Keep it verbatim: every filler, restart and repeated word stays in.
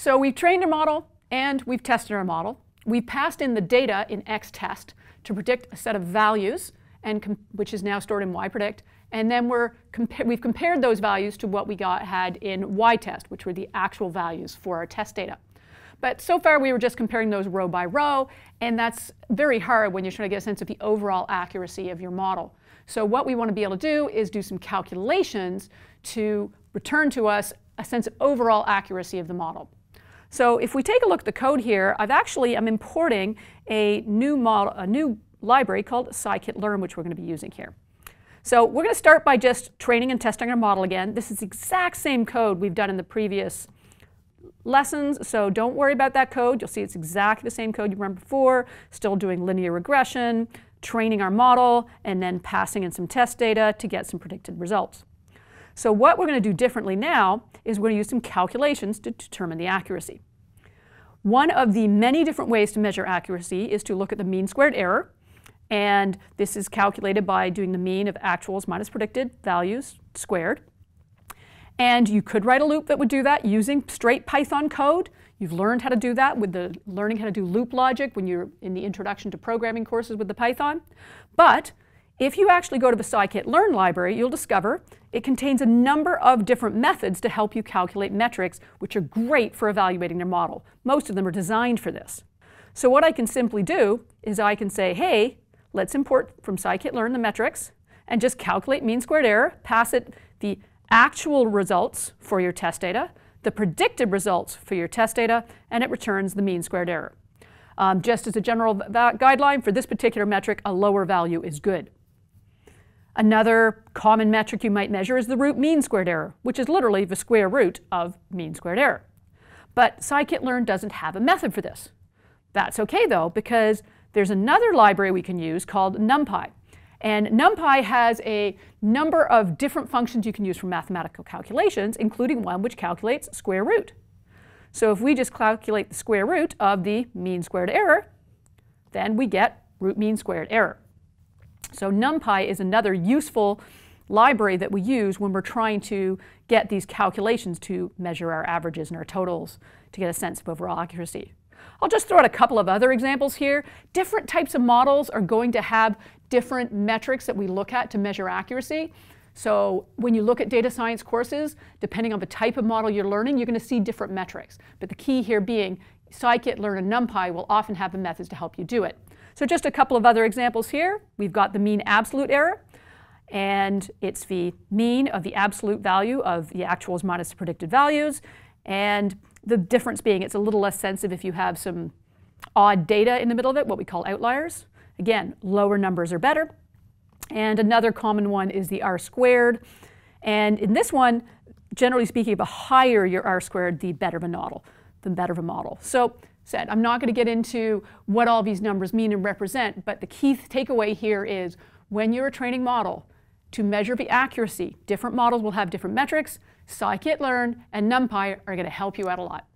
So we've trained our model and we've tested our model. We've passed in the data in xtest to predict a set of values, and which is now stored in ypredict. And then we're compa we've compared those values to what we got had in ytest, which were the actual values for our test data. But so far we were just comparing those row by row, and that's very hard when you're trying to get a sense of the overall accuracy of your model. So what we want to be able to do is do some calculations to return to us a sense of overall accuracy of the model. So if we take a look at the code here, I've actually I'm importing a new model, a new library called scikit-learn, which we're going to be using here. So we're going to start by just training and testing our model again. This is the exact same code we've done in the previous lessons, so don't worry about that code. You'll see it's exactly the same code you remember before, still doing linear regression, training our model, and then passing in some test data to get some predicted results. So what we're going to do differently now is we're going to use some calculations to determine the accuracy. One of the many different ways to measure accuracy is to look at the mean squared error. And this is calculated by doing the mean of actuals minus predicted values squared. And you could write a loop that would do that using straight Python code. You've learned how to do that with the learning how to do loop logic when you're in the introduction to programming courses with the Python. But if you actually go to the scikit-learn library, you'll discover it contains a number of different methods to help you calculate metrics, which are great for evaluating their model. Most of them are designed for this. So what I can simply do is I can say, hey, let's import from scikit-learn the metrics and just calculate mean squared error, pass it the actual results for your test data, the predicted results for your test data, and it returns the mean squared error. Um, just as a general guideline, for this particular metric, a lower value is good. Another common metric you might measure is the root mean squared error, which is literally the square root of mean squared error. But scikit-learn doesn't have a method for this. That's okay though, because there's another library we can use called Numpy. And Numpy has a number of different functions you can use for mathematical calculations, including one which calculates square root. So if we just calculate the square root of the mean squared error, then we get root mean squared error. So Numpy is another useful library that we use when we're trying to get these calculations to measure our averages and our totals to get a sense of overall accuracy. I'll just throw out a couple of other examples here. Different types of models are going to have different metrics that we look at to measure accuracy. So when you look at data science courses, depending on the type of model you're learning, you're going to see different metrics. But the key here being scikit-learn and Numpy will often have the methods to help you do it. So just a couple of other examples here. We've got the mean absolute error, and it's the mean of the absolute value of the actuals minus the predicted values. And the difference being it's a little less sensitive if you have some odd data in the middle of it, what we call outliers. Again, lower numbers are better. And another common one is the R squared. And in this one, generally speaking, the higher your R squared, the better of a model, the better of a model. So said, I'm not going to get into what all these numbers mean and represent, but the key takeaway here is when you're a training model, to measure the accuracy, different models will have different metrics. Scikit-learn and Numpy are going to help you out a lot.